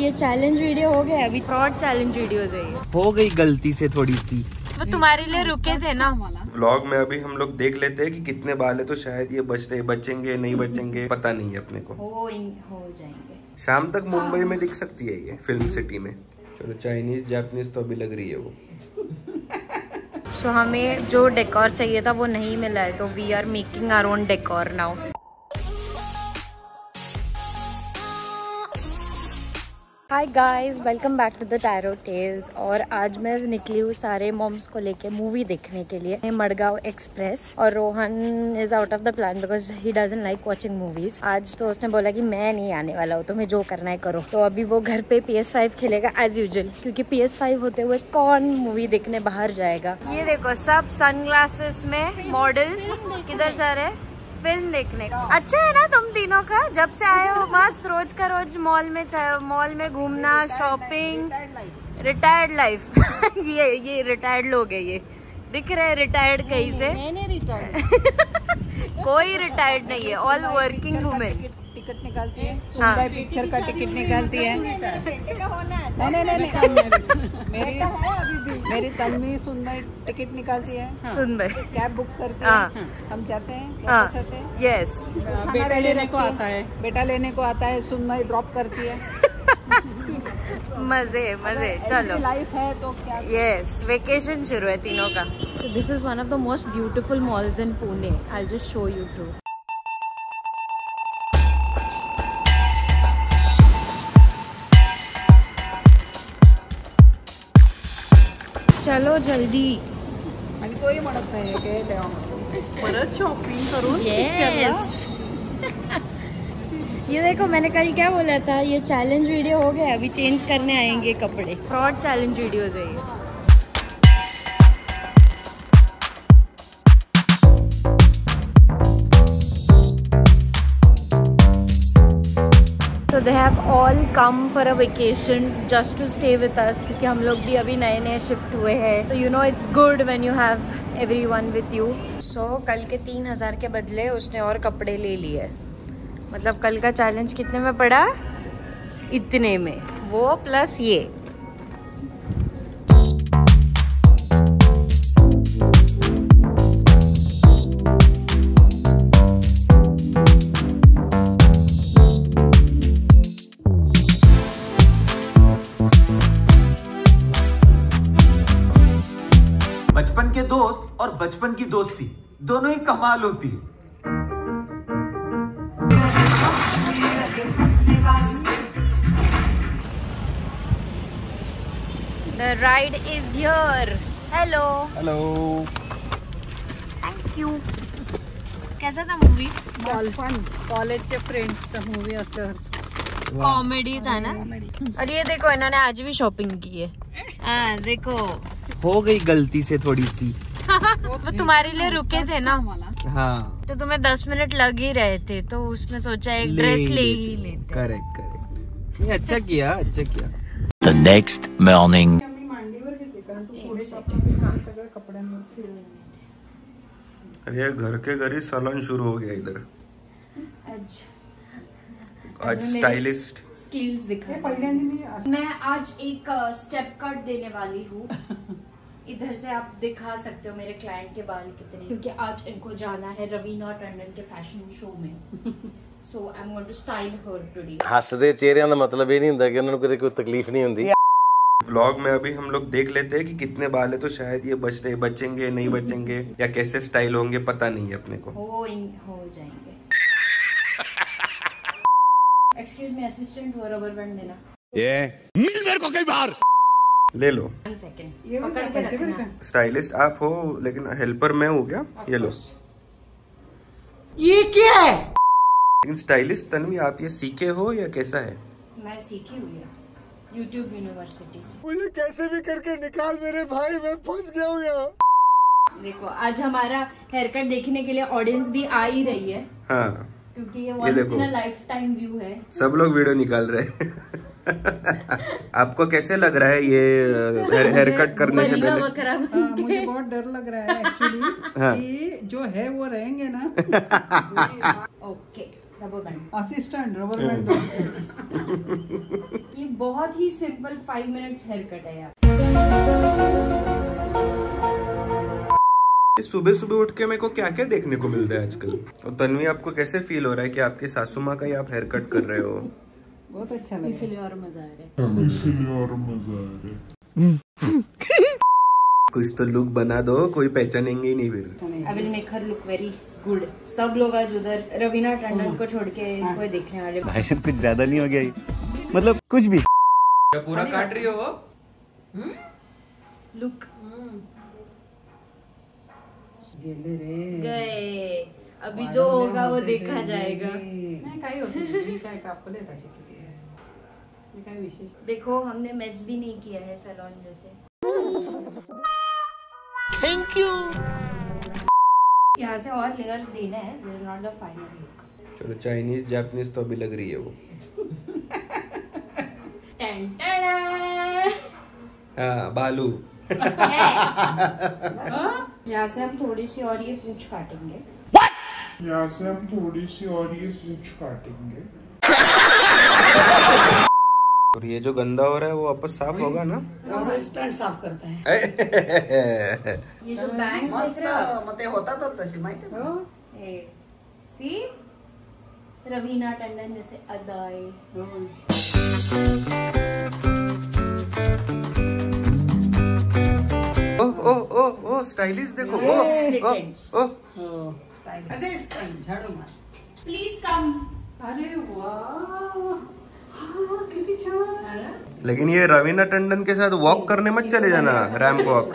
ये challenge video हो गया, अभी फ्रॉड चैलेंज वीडियोस है ये। हो गई गलती से थोड़ी सी, वो तुम्हारे लिए रुके थे ना। व्लॉग में अभी हम लोग देख लेते हैं कि कितने बाल है, तो शायद ये बचेंगे नहीं बचेंगे पता नहीं है अपने को। हो जाएंगे शाम तक मुंबई में दिख सकती है ये फिल्म सिटी में। चलो चाइनीज जापानीज तो अभी लग रही है वो। सो हमें जो डेकोर चाहिए था वो नहीं मिला है, तो we are making our own decor now. Hi guys, welcome back to the tarot tales. और आज मैं निकली हूँ सारे मॉम्स को लेके मूवी देखने के लिए, मडगांव एक्सप्रेस। और Rohan is out of the plan because he doesn't like watching movies. आज तो उसने बोला कि मैं नहीं आने वाला हूँ, तुम्हें जो करना है करो। तो अभी वो घर पे PS5 खेलेगा एज यूजुअल, क्योंकि PS5 होते हुए कौन मूवी देखने बाहर जाएगा। ये देखो सब सनग्लासेस में मॉडल्स किधर जा रहे हैं फिल्म देखने। अच्छा है ना तुम तीनों का, जब से आए हो मस्त रोज का रोज मॉल में घूमना, शॉपिंग, रिटायर्ड लाइफ। ये रिटायर्ड लोग है, ये दिख रहे हैं रिटायर्ड कहीं से। मैंने रिटायर्ड कोई रिटायर्ड नहीं है, ऑल वर्किंग वुमेन। टिकट निकालती है, हाँ। सुंदर पिक्चर का टिकट नहीं, मेरी तन्वी सुंदर टिकट निकालती है। हाँ। सुंदर कैब बुक करती हाँ। है, हम जाते हैं, हाँ। वापस आते हैं। यस, बेटा लेने को आता है, सुंदर ड्रॉप करती है। मजे चलो, लाइफ है तो क्या। यस, वेकेशन शुरू है तीनों का। So this is one of the most beautiful malls in Pune. I will just show you through. चलो जल्दी। आणि तोही म्हणत नाही की परत शॉपिंग करून यस। ये देखो मैंने कल क्या बोला था, ये चैलेंज वीडियो हो गया, अभी चेंज करने आएंगे कपड़े। फ्रॉड चैलेंज वीडियोस है ये। So they have all come for a vacation just to stay with us, क्योंकि हम लोग भी अभी नए शिफ्ट हुए हैं। तो you know it's good when you have everyone with you. So कल के 3000 के बदले उसने और कपड़े ले लिए। मतलब कल का चैलेंज कितने में पड़ा? इतने में, वो प्लस ये। बचपन के दोस्त और बचपन की दोस्ती दोनों ही कमाल होती है। The ride is here. Hello. Hello. Thank you. कैसा था मूवी? कॉलेजचे फ्रेंड्सचा मूवी असतं। कॉमेडी था ना। और ये देखो इन्होंने आज भी शॉपिंग की है। हाँ देखो, हो गई गलती से थोड़ी सी। वो तुम्हारे लिए रुके थे ना। हाँ, तो तुम्हें 10 मिनट लग ही रहे थे, तो उसमें सोचा एक ड्रेस ले ही लेते। करेक्ट। ये अच्छा किया। The next morning. अरे घर के घर ही सैलून शुरू हो गया इधर। आज स्टाइलिस्ट स्किल्स दिखा। मैं आज एक स्टेप कट देने वाली हूँ। इधर से आप दिखा सकते हो मेरे क्लाइंट के बाल कितने, क्योंकि आज इनको जाना है रवीना टंडन के फैशन शो में। So I am going to style her today. हसदे चेहरिਆਂ ਦਾ मतलब ਇਹ ਨਹੀਂ ਹੁੰਦਾ ਕਿ ਉਹਨਾਂ ਨੂੰ ਕੋਈ तकलीफ नहीं ਹੁੰਦੀ। व्लॉग में अभी हम लोग देख लेते हैं कि कितने बाल है, तो शायद ये बचेंगे नहीं बचेंगे या कैसे स्टाइल होंगे पता नहीं है अपने को। हो जाएंगे। एक्सक्यूज मी असिस्टेंट, वो रबर बैंड देना। मिल मेरे को कई बार। ले लो। 1 सेकंड पकड़ के रखना। स्टाइलिस्ट आप हो लेकिन हेल्पर मैं हूँ क्या? ये लो। ये क्या है? लेकिन स्टाइलिस्ट तन्वी आप ये सीखे हो या कैसा है? मैं सीखी हुई है YouTube यूनिवर्सिटी से। मुझे कैसे भी करके निकाल मेरे भाई, मैं फंस गया हूँ यहाँ। देखो आज हमारा हेयर कट देखने के लिए ऑडियंस भी आ ही रही है। हाँ, क्योंकि ये once in a life time view है। सब लोग वीडियो निकाल रहे हैं। आपको कैसे लग रहा है ये हेयर कट करने से पहले? मुझे बहुत डर लग रहा है एक्चुअली। हाँ। कि जो है वो रहेंगे ना। Okay rubber band. Assistant rubber band. ये बहुत ही सिंपल 5 मिनट्स हेयर कट है यार। सुबह सुबह उठ के मेरे को क्या क्या देखने को मिलता है आजकल। और तन्वी, आपको कैसे फील हो रहा है कि आपकी सासू माँ का ही आप हेयर कट कर रहे हो? बहुत अच्छा लगा। इसलिए और मजा आ रहा है। कुछ तो लुक बना दो, कोई पहचानेंगे ही नहीं फिर। I will make her look very good. सब लोग आज उधर रवीना टंडन को छोड़ के इनको देखने वाले। भाई साहब कुछ ज्यादा नहीं हो गया ये? मतलब कुछ भी। क्या पूरा काट रही हो वो? लुक गए। अभी जो होगा वो देखा जाएगा। नाही काही होत नाही, मी काय कापले तसे किती आहे, मी काय विशेष। देखो हमने मेस भी नहीं किया है सैलून जैसे। Thank you. यहाँ से और लेयर्स देना है। This is not the final look. चलो, चाइनीज जापानीज तो अभी लग रही है वो। हाँ, बालू। यहाँ से हम थोड़ी सी और ये पूंछ काटेंगे। और ये जो गंदा हो रहा है वो वापस साफ होगा ना? असिस्टेंट साफ करता है। ये जो बैंग मस्त मग ते होतातच तशी माहिती आहे ना? सी रवीना टंडन जैसे अदाए। ओ स्टाइलिश देखो। ओ असिस्टेंट झाडू मार। Please come. अरे वाह, हाँ, किती छान। लेकिन ये रवीना टंडन के साथ वॉक करने मत चले जाना, रैंप वॉक।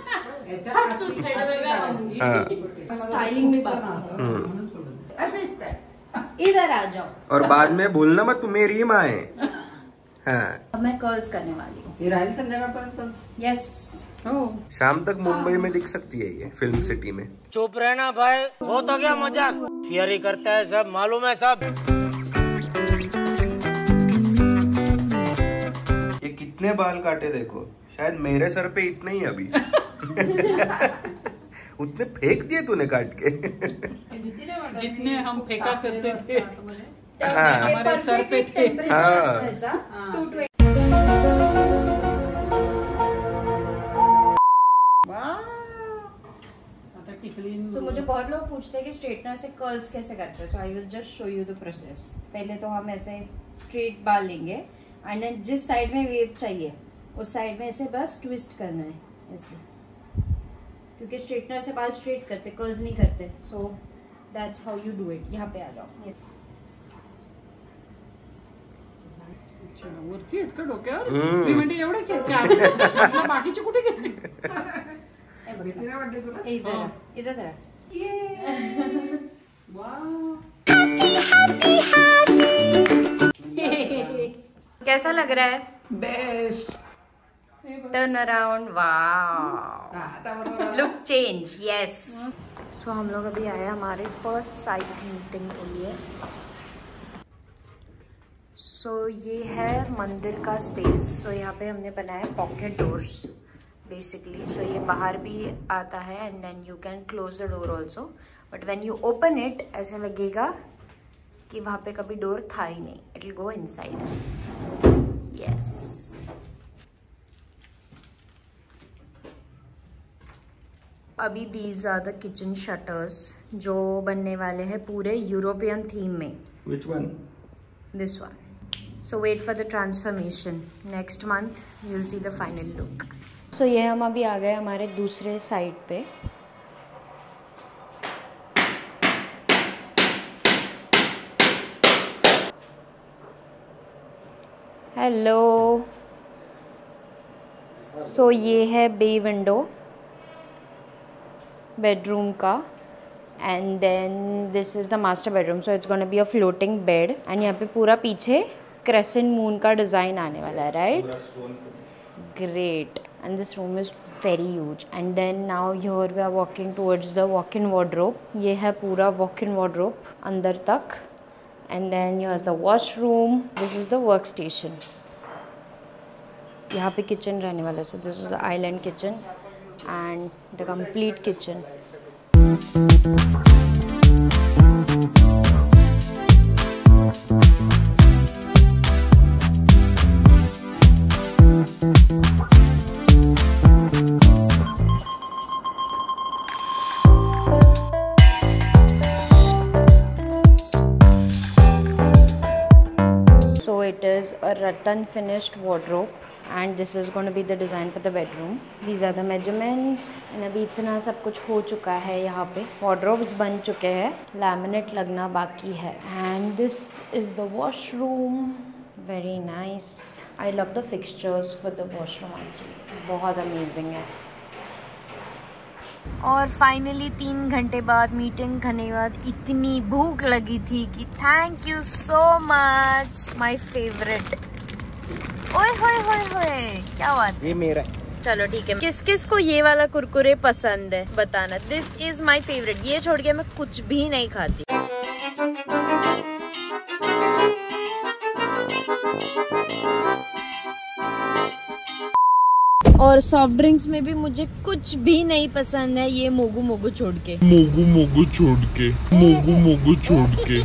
स्टाइलिंग में बात। असिस्टेंट इधर आ जाओ। और बाद में बोलना मत तू मेरी माँ है। हाँ, अब मैं कर्ल्स करने वाली हूँ। ये राहील संध्याकाळपर्यंत। यस। शाम तक मुंबई में दिख सकती है ये फिल्म सिटी में। चुप रहना भाई, बहुत हो गया मजाक। शेयर करता है सब, मालूम है सब। ये कितने बाल काटे देखो, शायद मेरे सर पे इतने ही अभी। उतने फेंक दिए तूने काट के। जितने हम फेंका करते थे हमारे सर पे थे। So, मुझे बहुत लोग पूछते हैं कि स्ट्रेटनर से कर्ल्स कैसे करते हैं। So I will just show you the process. पहले तो हम ऐसे स्ट्रेट बाल लेंगे एंड देन जिस साइड में वेव चाहिए उस साइड में ऐसे बस ट्विस्ट करना है ऐसे, क्योंकि स्ट्रेटनर से बाल स्ट्रेट करते, कर्ल्स नहीं करते। So that's how you do it. यहाँ पे आ जाओ। वरती आहेत का डोक्यावर? मी म्हणते एवढेच आहेत चार, बाकीचे कुठे गेले? इधर इधर। कैसा लग रहा है? Best. Turn around. Wow, look change. Yes. सो हम लोग अभी आए हमारे फर्स्ट साइट मीटिंग के लिए। सो ये है मंदिर का स्पेस। सो यहाँ पे हमने बनाया पॉकेट डोर्स बेसिकली। सो ये बाहर भी आता है and then you can close the door also, but when you open it ऐसा लगेगा कि वहाँ पे कभी डोर था ही नहीं। It will go inside. Yes. अभी these are the kitchen shutters जो बनने वाले हैं पूरे यूरोपियन थीम में। Which one? This one. So wait for the transformation. Next month you'll see the final look. So ये हम अभी आ गए हमारे दूसरे साइड पे। हेलो। सो ये है बे विंडो बेडरूम का and then this is the master bedroom. So it's gonna be a floating bed and यहाँ पे पूरा पीछे क्रेसेंट मून का डिज़ाइन आने वाला है, right? Great. And this room is very huge. And then now here we are walking towards the walk in wardrobe. ये है पूरा वॉक इन वार्डरोब अंदर तक। And then here is the washroom. This is the work station. यहाँ पे kitchen रहने वाला है। So this is the island kitchen and the complete kitchen. unfinished wardrobe and this is going to be the design for the bedroom. These are the measurements and अभी इतना सब कुछ हो चुका है यहाँ पे. Wardrobes बन चुके हैं, laminate लगना बाकी है. And this is the washroom. Very nice. I love the fixtures for the washroom actually. बहुत amazing है. और फाइनली 3 घंटे बाद मीटिंग करने के बाद इतनी भूख लगी थी कि thank you so much my favourite. ओए होए होए होए, क्या बात. ये मेरा. चलो ठीक है. किस किस को ये वाला कुरकुरे पसंद है बताना. This is my favourite. ये छोड़ के मैं कुछ भी नहीं खाती. और सॉफ्ट ड्रिंक्स में भी मुझे कुछ भी नहीं पसंद है ये मोगू मोगू छोड़ के. मोगू मोगू छोड़ के. मोगू मोगू छोड़ के.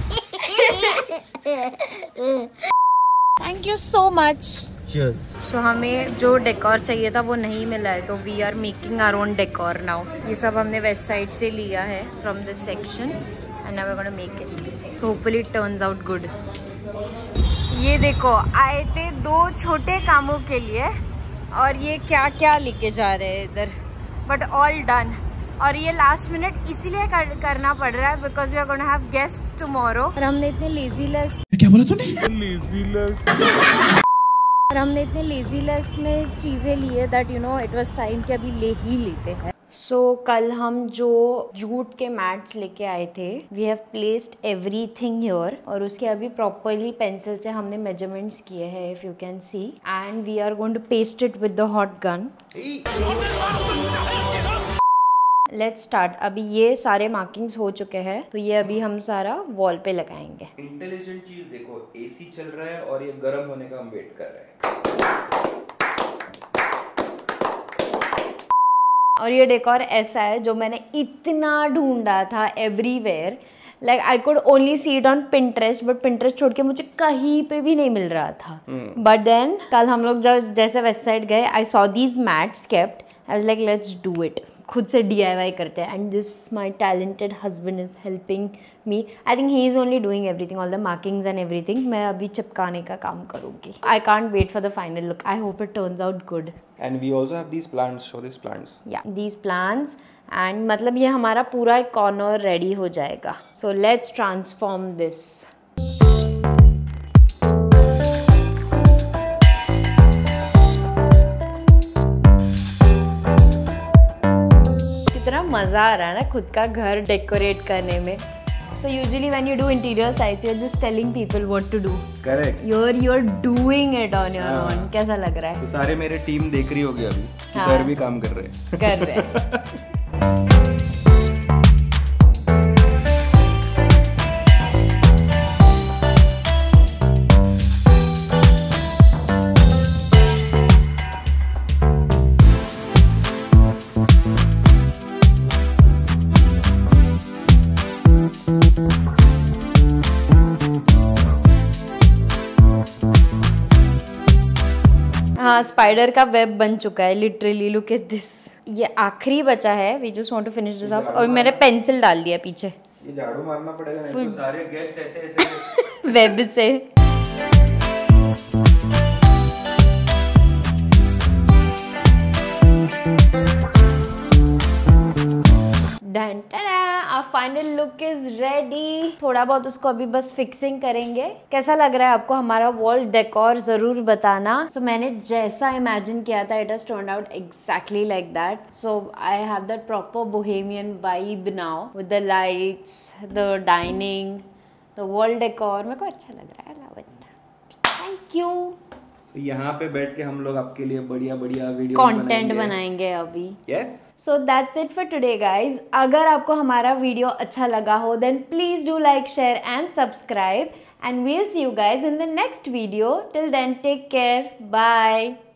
Thank you so much. So हमें जो डेकोर चाहिए था वो नहीं मिला है तो we are making our own decor now. ये सब हमने वेस्ट साइड से लिया है from this section and now we are gonna make it. So hopefully it turns out good. ये देखो आए थे 2 छोटे कामों के लिए और ये क्या क्या लेके जा रहे हैं इधर. But all done. और ये लास्ट मिनट इसीलिए करना पड़ रहा है because we are gonna have guest tomorrow. और हमने इतने लेजीलेस. क्या बोला तूने. लेजीलेस. और हमने इतने लेजीलेस में चीजें ली है that you know it was time कि अभी ले ही लेते हैं. सो कल हम जो जूट के मैट्स लेके आए थे we have placed everything here और उसके अभी प्रॉपरली पेंसिल से हमने मेजरमेंट्स किए हैं if you can see and we are going to paste it with the hot gun. Let's start. अभी ये सारे मार्किंग्स हो चुके हैं तो ये अभी हम सारा वॉल पे लगाएंगे. इंटेलिजेंट चीज देखो, एसी चल रहा है और ये गर्म होने का हम वेट कर रहे हैं. और ये डेकोर ऐसा है जो मैंने इतना ढूंढा था everywhere. Like I could only see it on Pinterest but Pinterest छोड़ के मुझे कहीं पे भी नहीं मिल रहा था. बट देन कल हम लोग जब जैसे वेस्ट साइड गए I saw these mats kept. I was like let's do it. खुद से DIY करते हैं and this my talented husband is helping me. I think he is only doing everything all the markings and everything. मैं अभी चिपकाने का काम करूँगी. I can't wait for the final look. I hope it turns out good. And we also have these plants. Show this plants. या these plants and मतलब ये हमारा पूरा एक कॉर्नर रेडी हो जाएगा. So let's transform this. कितना मजा आ रहा है ना खुद का घर डेकोरेट करने में. So usually when you do interior sites, you're just telling people what to do. Correct. You're doing it on your own. कैसा लग रहा है? तो सारे मेरे टीम देख रही होगी अभी कि सर भी काम कर रहे हैं. कर रहे हैं. हाँ स्पाइडर का वेब बन चुका है लिटरली. Look at this. ये आखिरी बचा है. We just want to finish this up. और मैंने पेंसिल डाल दिया पीछे. ये झाड़ू मारना पड़ेगा नहीं तो सारे गेस्ट ऐसे ऐसे वेब से. Our final look is ready. थोड़ा बहुत उसको अभी बस फिक्सिंग करेंगे. कैसा लग रहा है आपको हमारा वॉल डेकोर जरूर बताना. सो मैंने जैसा इमेजिन किया था it has turned out exactly like that. So I have that proper bohemian vibe now with the lights, the dining, the wall decor. मेरे को अच्छा लग रहा है. Love it. Thank you. यहाँ पे बैठ के हम लोग आपके लिए बढ़िया बढ़िया वीडियो कंटेंट बनाएंगे अभी. Yes. So that's it for today guys. अगर आपको हमारा वीडियो अच्छा लगा हो then please do like, share and subscribe and we'll see you guys in the next video. Till then take care. Bye.